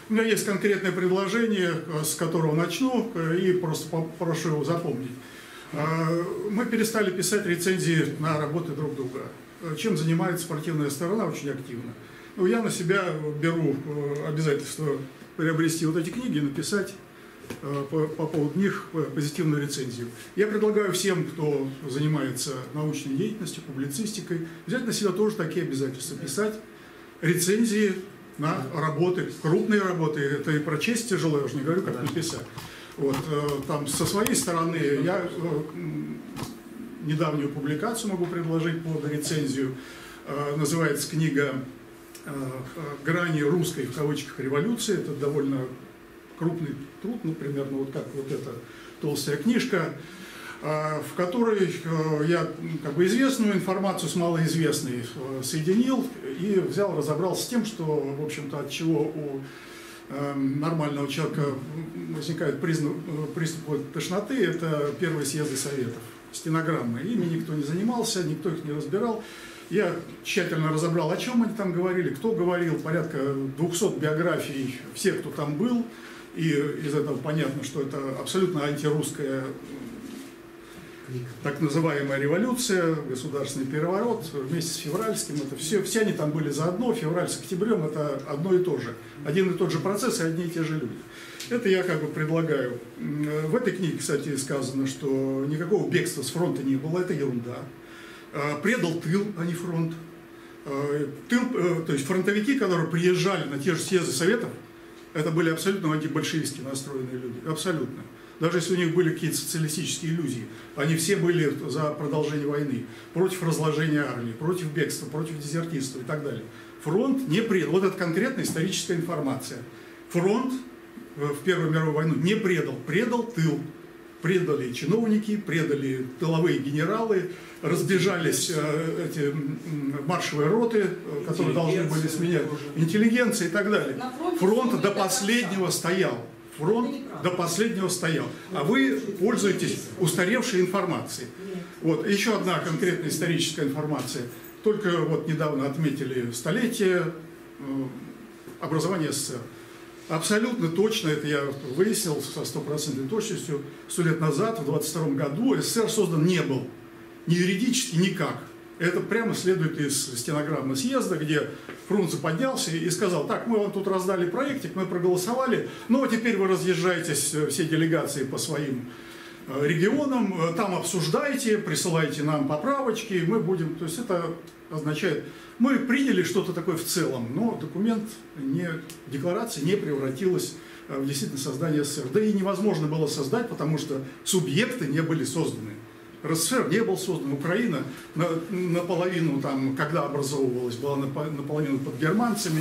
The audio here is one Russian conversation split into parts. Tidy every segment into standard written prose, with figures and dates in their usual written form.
У меня есть конкретное предложение, с которого начну, и просто прошу его запомнить. Мы перестали писать рецензии на работы друг друга. Чем занимается спортивная сторона очень активно. Но я на себя беру обязательство приобрести вот эти книги и написать по поводу них позитивную рецензию. Я предлагаю всем, кто занимается научной деятельностью, публицистикой, взять на себя тоже такие обязательства, писать рецензии на работы, крупные работы. Это и прочесть тяжело, я уже не говорю, как написать. Вот, там, со своей стороны я недавнюю публикацию могу предложить под рецензию. Называется книга «Грани русской, в кавычках, революции». Это довольно крупный труд, ну, примерно вот как вот эта толстая книжка, в которой я как бы известную информацию с малоизвестной соединил и взял, разобрался с тем, что, в общем-то, от чего у нормального человека возникает приступ тошноты, это первые съезды советов, стенограммы. Ими никто не занимался, никто их не разбирал. Я тщательно разобрал, о чем они там говорили, кто говорил, порядка 200 биографий всех, кто там был. И из этого понятно, что это абсолютно антирусская так называемая революция, государственный переворот вместе с февральским. Это все они там были заодно, февраль с октябрем это одно и то же. Один и тот же процесс и одни и те же люди. Это я как бы предлагаю. В этой книге, кстати, сказано, что никакого бегства с фронта не было, это ерунда. Предал тыл, а не фронт. Тыл, то есть фронтовики, которые приезжали на те же съезды советов, это были абсолютно антибольшевистски настроенные люди, абсолютно. Даже если у них были какие-то социалистические иллюзии, они все были за продолжение войны, против разложения армии, против бегства, против дезертирства и так далее. Фронт не предал, вот это конкретная историческая информация. Фронт в Первую мировую войну не предал, предал тыл. Предали чиновники, предали тыловые генералы, разбежались эти маршевые роты, которые должны были сменять, интеллигенция и так далее. Фронт до последнего стоял. Фронт до последнего стоял. А вы пользуетесь устаревшей информацией. Вот, еще одна конкретная историческая информация. Только вот недавно отметили столетие образования СССР. Абсолютно точно, это я выяснил со стопроцентной точностью, 100 лет назад, в 22 году, СССР создан не был. Ни юридически, никак. Это прямо следует из стенограммы съезда, где Фрунзе поднялся и сказал: так, мы вам тут раздали проектик, мы проголосовали, ну а теперь вы разъезжаетесь, все делегации по своим регионам, там обсуждайте, присылайте нам поправочки, мы будем, то есть это означает, мы приняли что-то такое в целом, но документ, декларация не превратилась в действительно создание СССР. Да и невозможно было создать, потому что субъекты не были созданы. РСФСР не был создан, Украина наполовину, там, когда образовывалась, была наполовину под германцами,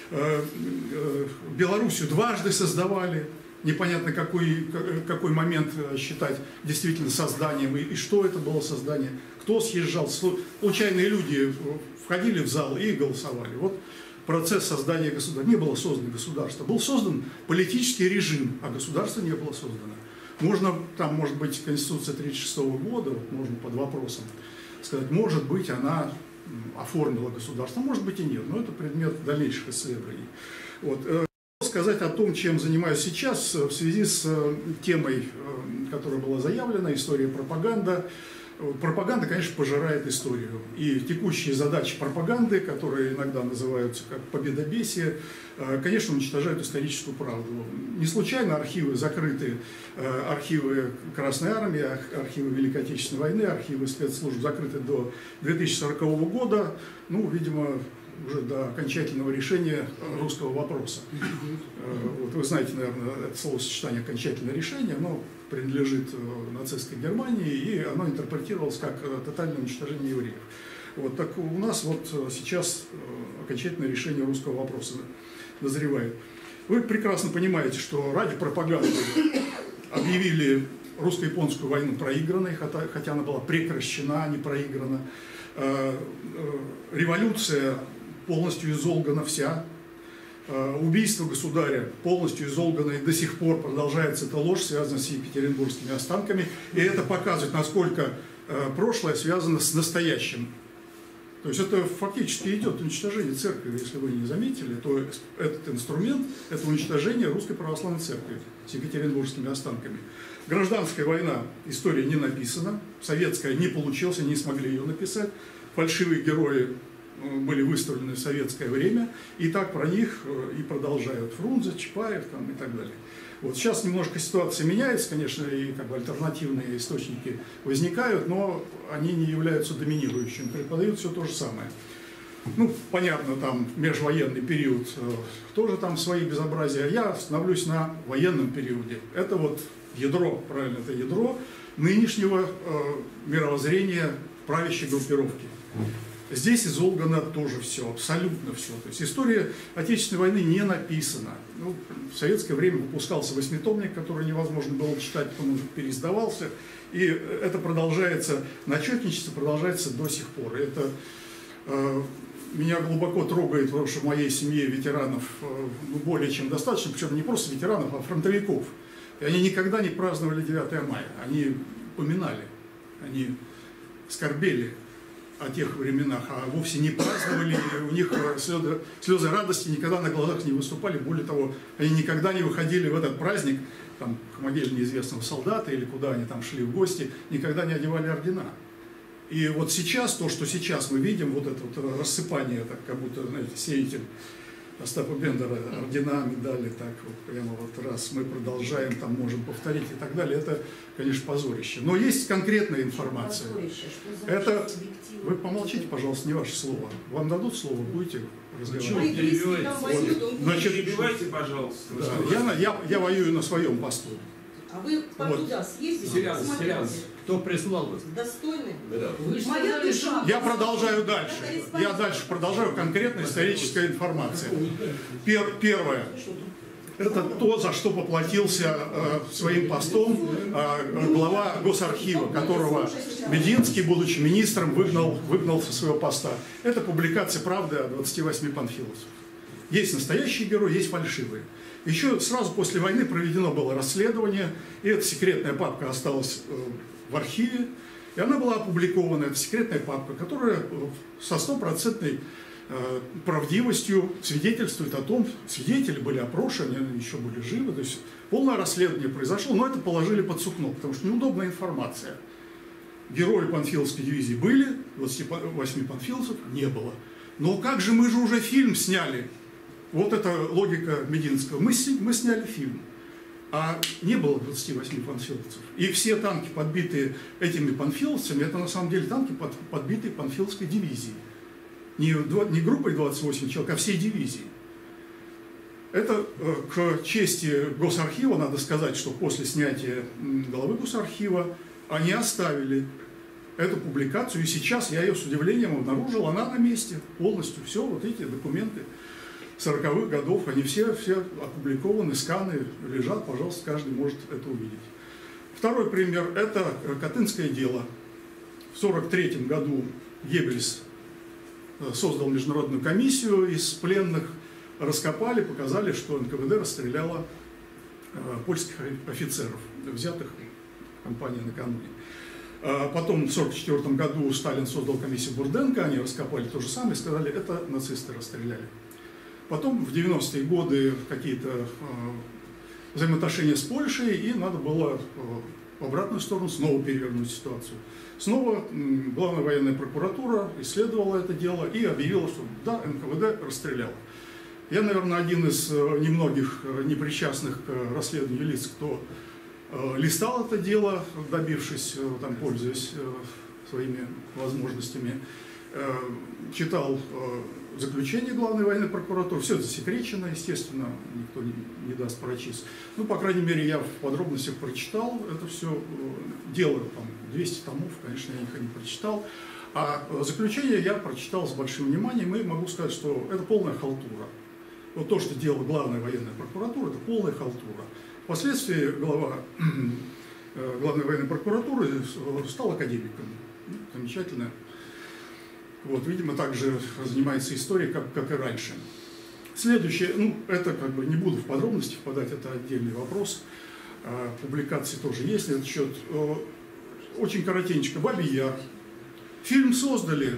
Белоруссию дважды создавали. Непонятно, какой момент считать действительно созданием и что это было создание, кто съезжал. Случайные люди входили в зал и голосовали. Вот процесс создания государства. Не было создано государство. Был создан политический режим, а государство не было создано. Можно, там может быть Конституция 1936 года, вот можно под вопросом сказать, может быть она оформила государство, может быть и нет, но это предмет дальнейших исследований. Вот. Сказать о том, чем занимаюсь сейчас в связи с темой, которая была заявлена, история пропаганда. Пропаганда, конечно, пожирает историю. И текущие задачи пропаганды, которые иногда называются как победобесие, конечно, уничтожают историческую правду. Не случайно архивы закрыты, архивы Красной Армии, архивы Великой Отечественной войны, архивы спецслужб закрыты до 2040 года. Ну, видимо, уже до окончательного решения русского вопроса. Вот вы знаете, наверное, это словосочетание «окончательное решение», оно принадлежит нацистской Германии, и оно интерпретировалось как тотальное уничтожение евреев. Вот так у нас вот сейчас окончательное решение русского вопроса назревает. Вы прекрасно понимаете, что ради пропаганды объявили русско-японскую войну проигранной, хотя она была прекращена, а не проиграна. Революция полностью изолгана вся. Убийство государя полностью изолгано, и до сих пор продолжается эта ложь, связанная с екатеринбургскими останками. И это показывает, насколько прошлое связано с настоящим. То есть это фактически идет уничтожение церкви. Если вы не заметили, то этот инструмент – это уничтожение Русской Православной Церкви с екатеринбургскими останками. Гражданская война, история не написана, советская не получилась, не смогли ее написать. Фальшивые герои были выставлены в советское время, и так про них и продолжают. Фрунзе, Чапаев там, и так далее. Вот сейчас немножко ситуация меняется, конечно, и как бы альтернативные источники возникают, но они не являются доминирующими, преподают все то же самое. Ну, понятно, там межвоенный период тоже там свои безобразия. Я остановлюсь на военном периоде. Это вот ядро, правильно, это ядро нынешнего мировоззрения правящей группировки. Здесь изолгано тоже все, абсолютно все. То есть история Отечественной войны не написана. Ну, в советское время выпускался 8-томник, который невозможно было читать, потом он переиздавался. И это продолжается, начетничество продолжается до сих пор. Это меня глубоко трогает, потому что в моей семье ветеранов более чем достаточно, причем не просто ветеранов, а фронтовиков. И они никогда не праздновали 9 мая, они поминали, они скорбели о тех временах, а вовсе не праздновали, у них слезы радости никогда на глазах не выступали. Более того, они никогда не выходили в этот праздник, там, к могиле неизвестного солдата или куда они там шли в гости, никогда не одевали ордена. И вот сейчас, то, что сейчас мы видим, вот это вот рассыпание, это как будто, знаете, сеятель Остапа Бендера, ордена, медали, так вот прямо вот раз мы продолжаем, там можем повторить и так далее, это, конечно, позорище. Но есть конкретная информация. Это, вы помолчите, пожалуйста, не ваше слово. Вам дадут слово, будете разговаривать? Вот, значит, перебивайте, пожалуйста. Да, я воюю на своем посту. А вы туда вот. Съездите? Кто прислал вас? Достойный? Да. Моя душа. Я продолжаю дальше. Я дальше продолжаю. Конкретная историческая информация. Первое. Это то, за что поплатился своим постом глава Госархива, которого Мединский, будучи министром, выгнал со своего поста. Это публикация «Правды» о 28 панфиловцев. Есть настоящие герои, есть фальшивые. Еще сразу после войны проведено было расследование, и эта секретная папка осталась в архиве, и она была опубликована. Это секретная папка, которая со стопроцентной правдивостью свидетельствует о том, свидетели были опрошены, они еще были живы, то есть полное расследование произошло, но это положили под сукно, потому что неудобная информация. Герои Панфиловской дивизии были, 28 панфиловцев не было. Но как же, мы же уже фильм сняли. Вот это логика Мединского. Мы сняли фильм, а не было 28 панфиловцев. И все танки, подбитые этими панфиловцами, это на самом деле танки, подбитые Панфиловской дивизией. Не группой 28 человек, а всей дивизией. Это к чести Госархива надо сказать, что после снятия главы Госархива они оставили эту публикацию, и сейчас я ее с удивлением обнаружил, она на месте полностью, все вот эти документы 40-х годов, они все опубликованы, сканы лежат, пожалуйста, каждый может это увидеть. Второй пример – это Катынское дело. В 1943 году Геббельс создал международную комиссию, из пленных раскопали, показали, что НКВД расстреляло польских офицеров, взятых в кампании накануне. Потом в 1944 году Сталин создал комиссию Бурденко, они раскопали то же самое, сказали, это нацисты расстреляли. Потом в 90-е годы какие-то взаимоотношения с Польшей, и надо было в обратную сторону снова перевернуть ситуацию. Снова Главная военная прокуратура исследовала это дело и объявила, что да, НКВД расстрелял. Я, наверное, один из немногих непричастных к расследованию лиц, кто листал это дело, добившись, там, пользуясь своими возможностями, читал заключение Главной военной прокуратуры, все это засекречено, естественно, никто не даст прочесть. Ну, по крайней мере, я в подробностях прочитал это все дело, там, 200 томов, конечно, я их не прочитал. А заключение я прочитал с большим вниманием, и могу сказать, что это полная халтура. Вот то, что делала Главная военная прокуратура, это полная халтура. Впоследствии глава Главной военной прокуратуры стал академиком. Замечательно. Вот, видимо, также занимается историей, как и раньше. Следующее, ну, это как бы не буду в подробности впадать, это отдельный вопрос. Публикации тоже есть на этот счет. Очень коротенько. Бабий Яр. Фильм создали,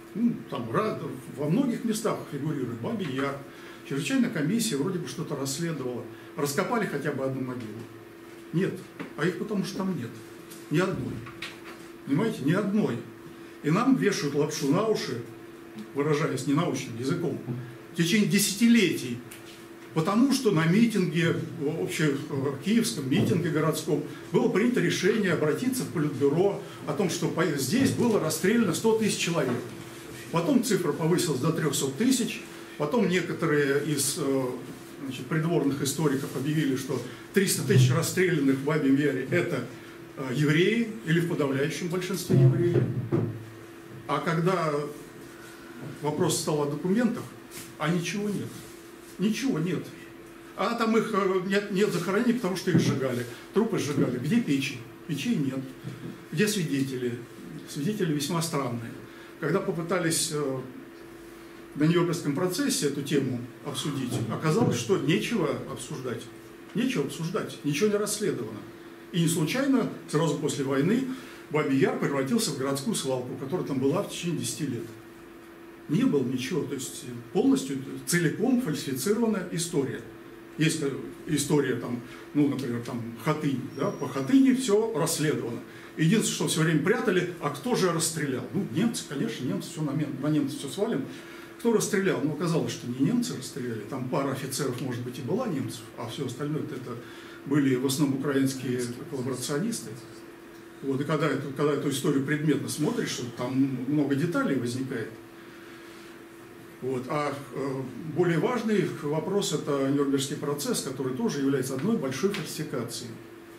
Ну, там во многих местах фигурирует Бабий Яр. Чрезвычайная комиссия вроде бы что-то расследовала. Раскопали хотя бы одну могилу? Нет. А их потому что там нет. Ни одной. Понимаете? Ни одной. И нам вешают лапшу на уши, выражаясь ненаучным языком, в течение десятилетий. Потому что на митинге, киевском митинге городском, было принято решение обратиться в Политбюро о том, что здесь было расстреляно 100 тысяч человек. Потом цифра повысилась до 300 тысяч. Потом некоторые из придворных историков объявили, что 300 тысяч расстрелянных в Бабьем Яре – это евреи, или в подавляющем большинстве евреи. А когда вопрос стал о документах, а ничего нет. Ничего нет. А там их нет захоронений, потому что их сжигали. Трупы сжигали. Где печи? Печей нет. Где свидетели? Свидетели весьма странные. Когда попытались на Нюрнбергском процессе эту тему обсудить, оказалось, что нечего обсуждать. Нечего обсуждать. Ничего не расследовано. И не случайно, сразу после войны, Бабий Яр превратился в городскую свалку, которая там была в течение 10 лет. Не было ничего, то есть полностью, целиком фальсифицированная история. Есть история, там, ну, например, там, Хатынь, да? По Хатыни все расследовано. Единственное, что все время прятали, а кто же расстрелял? Ну, немцы, конечно, немцы, все на немцев все свалим. Кто расстрелял? Ну, оказалось, что не немцы расстреляли, там пара офицеров, может быть, и была немцев, а все остальное это были в основном украинские коллаборационисты. Вот, и когда эту историю предметно смотришь, там много деталей возникает. Вот. А более важный вопрос – это Нюрнбергский процесс, который тоже является одной большой фальсификацией.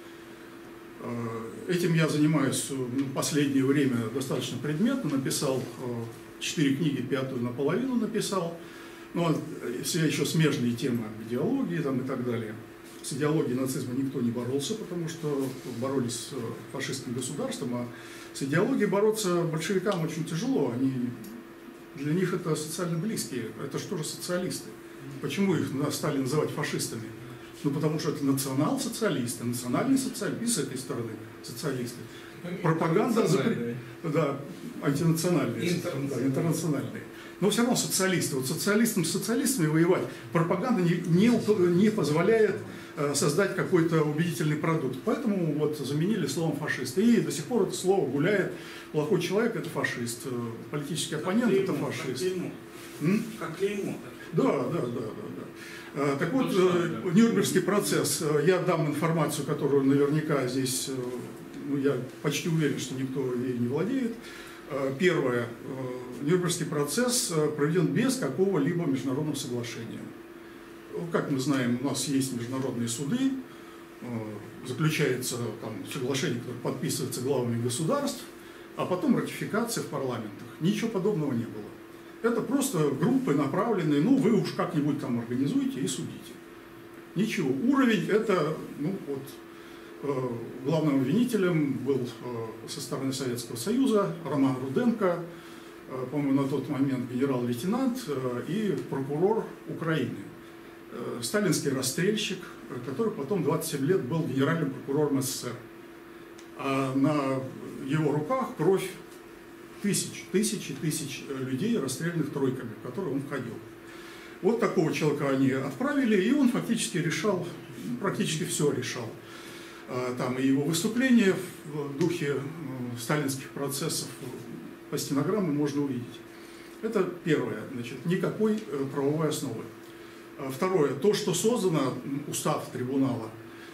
Этим я занимаюсь в последнее время достаточно предметно, написал 4 книги, 5-ю наполовину написал. Но все еще смежные темы об идеологии там, и так далее. С идеологией нацизма никто не боролся, потому что боролись с фашистским государством, а с идеологией бороться большевикам очень тяжело. Для них это социально близкие, это что же социалисты? Почему их стали называть фашистами? Ну, потому что это национал-социалисты, национальные социалисты, и с этой стороны социалисты. Пропаганда, да, антинациональные, интернациональные. Но все равно социалисты. Вот социалистам с социалистами воевать пропаганда не позволяет создать какой-то убедительный продукт. Поэтому вот заменили словом фашист. И до сих пор это слово гуляет. Плохой человек – это фашист. Политический оппонент – это фашист. Как клеймо. Да. Так вот, Нюрнбергский процесс. Я дам информацию, которую наверняка здесь, ну, я почти уверен, что никто ей не владеет. Первое. Нюрнбергский процесс проведен без какого-либо международного соглашения. Как мы знаем, у нас есть международные суды, заключается там соглашение, которое подписывается главами государств, а потом ратификация в парламентах. Ничего подобного не было. Это просто группы направленные, ну вы уж как-нибудь там организуете и судите. Ничего. Уровень это, ну вот, главным обвинителем был со стороны Советского Союза Роман Руденко, по-моему, на тот момент генерал-лейтенант и прокурор Украины. Сталинский расстрельщик, который потом 27 лет был генеральным прокурором СССР. А на его руках кровь тысяч людей, расстрелянных тройками, в которые он входил. Вот такого человека они отправили, и он фактически решал, практически все решал. Там и его выступления в духе сталинских процессов по стенограмме можно увидеть. Это первое, значит, никакой правовой основы. Второе, то, что создано, устав трибунала,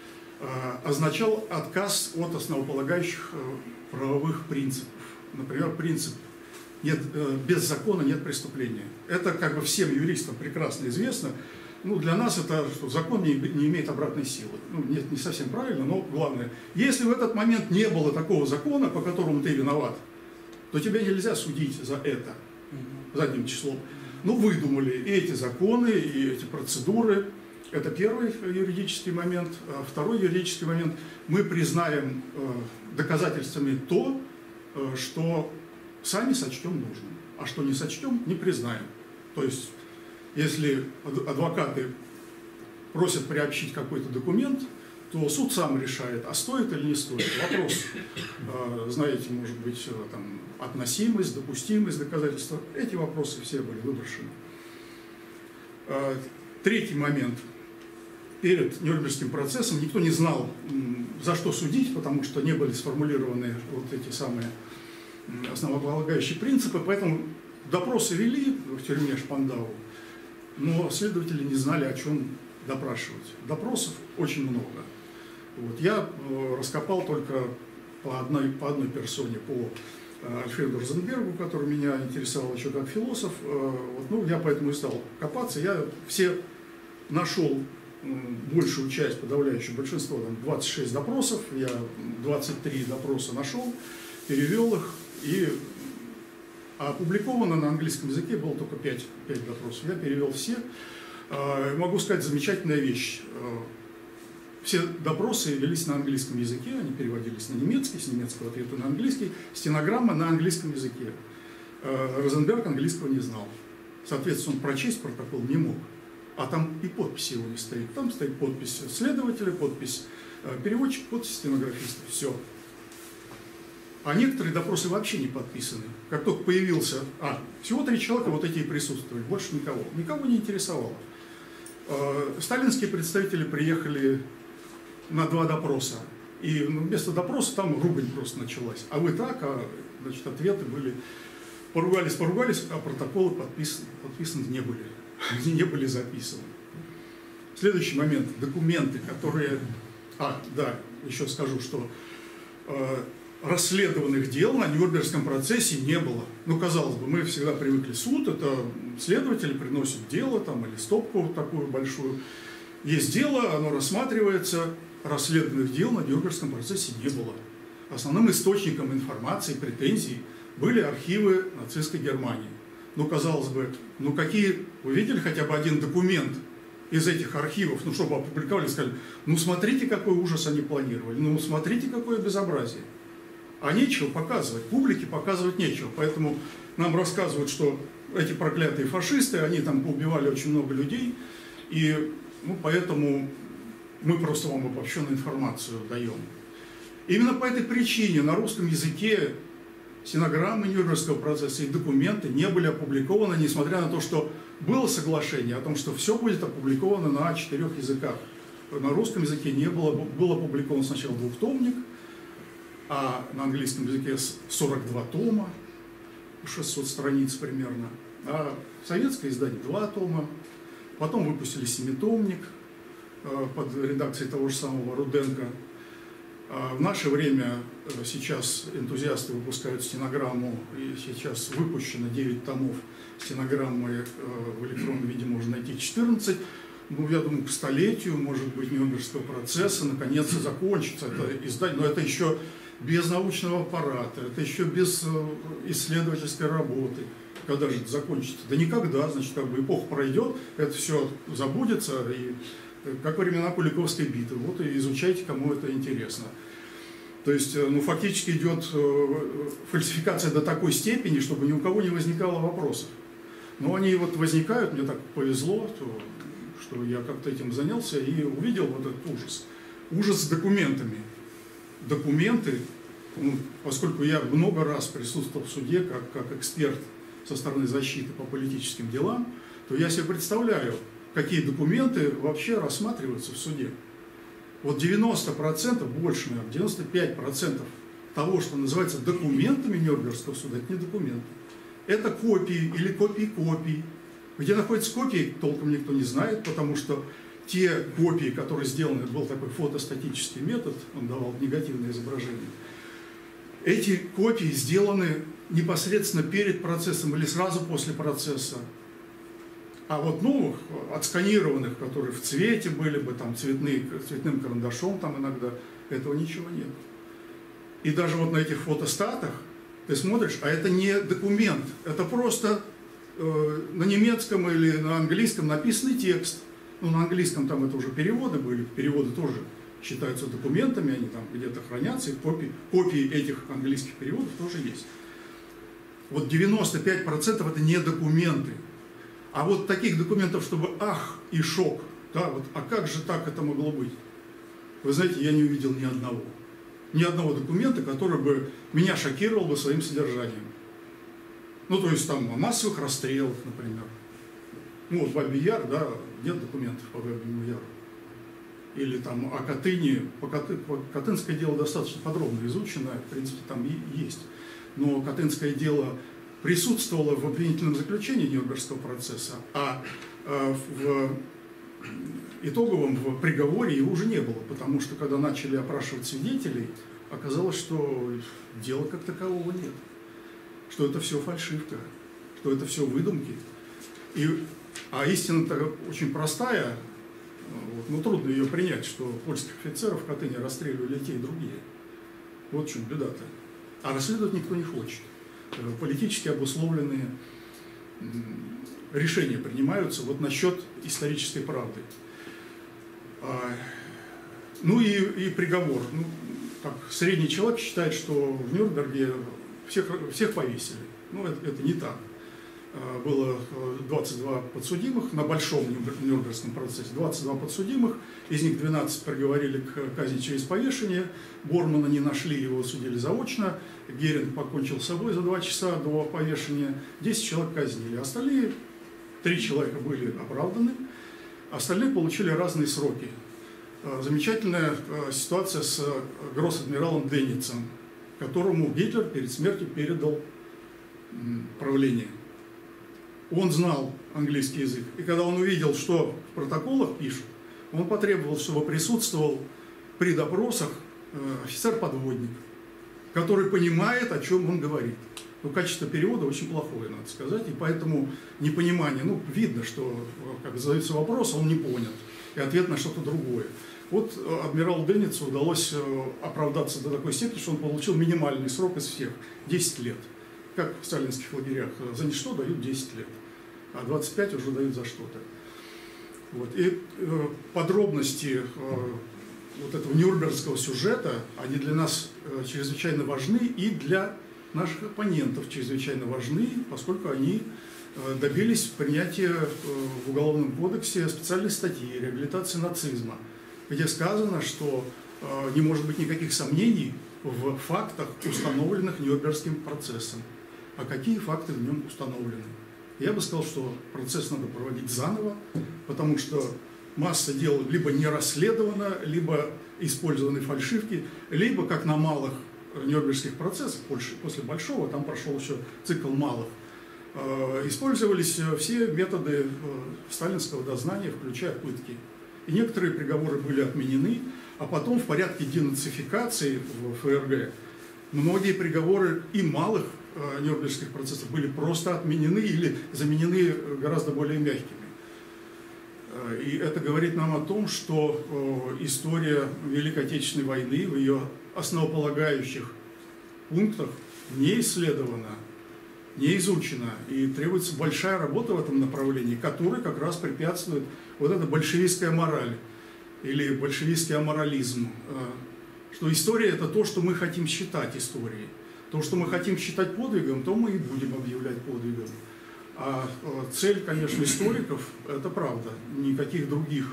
означал отказ от основополагающих правовых принципов. Например, принцип без закона нет преступления. Это как бы всем юристам прекрасно известно. Ну, для нас это, что закон не имеет обратной силы. Ну, нет, не совсем правильно, но главное. Если в этот момент не было такого закона, по которому ты виноват, то тебя нельзя судить за это задним числом. Ну, выдумали и эти законы, и эти процедуры. Это первый юридический момент. Второй юридический момент. Мы признаем доказательствами то, что сами сочтем нужным, а что не сочтем, не признаем. То есть, если адвокаты просят приобщить какой-то документ, то суд сам решает, а стоит или не стоит. Вопрос, знаете, может быть, там, относимость, допустимость доказательства. Эти вопросы все были выброшены. Третий момент. Перед Нюрнбергским процессом никто не знал, за что судить, потому что не были сформулированы вот эти самые основополагающие принципы, поэтому допросы вели в тюрьме Шпандау, но следователи не знали, о чем допрашивать. Допросов очень много. Вот. Я раскопал только по одной персоне, по Альфреду Розенбергу, который меня интересовал еще как философ. Вот. Ну, я поэтому и стал копаться. Я все нашел большую часть, подавляющее большинство, там 26 допросов, я 23 допроса нашел, перевел их, и опубликовано на английском языке было только 5 допросов. Я перевел все. Могу сказать, замечательная вещь. Все допросы велись на английском языке, они переводились на немецкий, с немецкого ответа на английский, стенограмма на английском языке. Розенберг английского не знал. Соответственно, он прочесть протокол не мог. А там и подписи его не стоит. Там стоит подпись следователя, подпись переводчика, подпись стенографиста. Все. А некоторые допросы вообще не подписаны. Как только появился... всего 3 человека вот эти и присутствовали. Больше никого. Никого не интересовало. Сталинские представители приехали на 2 допроса. И вместо допроса там ругань просто началась. А вы так, значит, ответы были... Поругались, а протоколы подписаны не были. Они не были записаны. Следующий момент. Документы, которые... еще скажу, что расследованных дел на Нюрнбергском процессе не было. Ну, казалось бы, мы всегда привыкли суд, это следователи приносят дело, там, или стопку вот такую большую. Есть дело, оно рассматривается, расследованных дел на Нюрнбергском процессе не было. Основным источником информации, претензий были архивы нацистской Германии. Ну, казалось бы, какие, вы видели хотя бы один документ из этих архивов, чтобы опубликовали, сказали, смотрите, какой ужас они планировали, смотрите, какое безобразие. А нечего показывать, публике показывать нечего. Поэтому нам рассказывают, что эти проклятые фашисты, они там поубивали очень много людей, и поэтому мы просто вам обобщенную информацию даем. Именно по этой причине на русском языке стенограммы Нюрнбергского процесса и документы не были опубликованы, несмотря на то, что было соглашение о том, что все будет опубликовано на 4 языках. На русском языке не было, был опубликован сначала 2-томник, а на английском языке 42 тома, 600 страниц примерно, а советское издание 2 тома, потом выпустили 7-томник под редакцией того же самого Руденко. В наше время сейчас энтузиасты выпускают стенограмму, и сейчас выпущено 9 томов стенограммы, в электронном виде можно найти 14. Я думаю, к столетию, может быть, Нюрнбергского процесса наконец закончится это издание, но это еще без научного аппарата, это еще без исследовательской работы. Когда же это закончится? Да никогда, значит, эпоха пройдет, это все забудется, и как времена Куликовской битвы. Вот и изучайте, кому это интересно. То есть, фактически идет фальсификация до такой степени, чтобы ни у кого не возникало вопросов. Но они возникают, мне так повезло, что я как-то этим занялся и увидел вот этот ужас. Ужас с документами. Документы, поскольку я много раз присутствовал в суде как эксперт со стороны защиты по политическим делам, то я себе представляю, какие документы вообще рассматриваются в суде. Вот 90%, больше, наверное, 95% того, что называется документами Нюрнбергского суда, это не документы. Это копии или копии копий. Где находятся копии, толком никто не знает, потому что те копии, которые сделаны, это был такой фотостатический метод, он давал негативное изображение. Эти копии сделаны непосредственно перед процессом или сразу после процесса. А вот новых, отсканированных, которые в цвете были бы, там цветным карандашом там иногда, этого ничего нет. И даже вот на этих фотостатах ты смотришь, а это не документ, это просто на немецком или на английском написанный текст. На английском там это уже переводы были, переводы тоже считаются документами, они там где-то хранятся, и копии этих английских переводов тоже есть. Вот 95% это не документы. А вот таких документов, чтобы ах и шок, да, а как же так это могло быть? Вы знаете, я не увидел ни одного. Ни одного документа, который бы меня шокировал бы своим содержанием. Ну, то есть там о массовых расстрелах, например. Ну, вот Бабий Яр, да, нет документов по Бабьему Яру. Или там о Катыни. Катынское дело достаточно подробно изучено, в принципе, там и есть. Но Катынское дело присутствовало в обвинительном заключении Нюрнбергского процесса, а в итоговом, в приговоре его уже не было, потому что когда начали опрашивать свидетелей, оказалось, что дела как такового нет, что это все фальшивка, что это все выдумки. А истина-то очень простая, но трудно ее принять, что польских офицеров в Катыни расстреливали те и другие. Вот в чем беда-то. А расследовать никто не хочет. Политически обусловленные решения принимаются вот насчет исторической правды. Ну и приговор. Ну, как средний человек считает, что в Нюрнберге всех повесили. Ну, это не так. Было 22 подсудимых на большом Нюрнбергском процессе. 22 подсудимых, из них 12 приговорили к казни через повешение. Бормана не нашли, его судили заочно. Геринг покончил с собой за 2 часа до повешения. 10 человек казнили. Остальные 3 человека были оправданы. Остальные получили разные сроки. Замечательная ситуация с гросс-адмиралом Денницем, которому Гитлер перед смертью передал правление. Он знал английский язык. И когда он увидел, что в протоколах пишут, он потребовал, чтобы присутствовал при допросах офицер-подводник, который понимает, о чем он говорит. Но качество перевода очень плохое, надо сказать, и поэтому непонимание, ну, видно, что, как задается вопрос, он не понял, и ответ на что-то другое. Вот адмиралу Денницу удалось оправдаться до такой степени, что он получил минимальный срок из всех – 10 лет. Как в сталинских лагерях, за ничто дают 10 лет, а 25 уже дают за что-то. Вот. И подробности вот этого нюрнбергского сюжета, они для нас чрезвычайно важны и для наших оппонентов чрезвычайно важны, поскольку они добились принятия в Уголовном кодексе специальной статьи «Реабилитация нацизма», где сказано, что не может быть никаких сомнений в фактах, установленных Нюрнбергским процессом. А какие факты в нем установлены? Я бы сказал, что процесс надо проводить заново, потому что масса дел либо не расследована, либо использованы фальшивки, либо, как на малых нюрнбергских процессах, после большого, там прошел еще цикл малых, использовались все методы сталинского дознания, включая пытки. И некоторые приговоры были отменены, а потом в порядке денацификации в ФРГ многие приговоры и малых нюрнбергских процессов были просто отменены или заменены гораздо более мягкими. И это говорит нам о том, что история Великой Отечественной войны в ее основополагающих пунктах не исследована, не изучена. И требуется большая работа в этом направлении, которой как раз препятствует вот эта большевистская мораль или большевистский аморализм. Что история – это то, что мы хотим считать историей. То, что мы хотим считать подвигом, то мы и будем объявлять подвигом. А цель, конечно, историков – это правда. Никаких других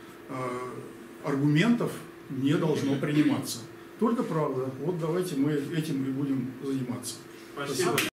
аргументов не должно приниматься. Только правда. Вот давайте мы этим и будем заниматься. Спасибо.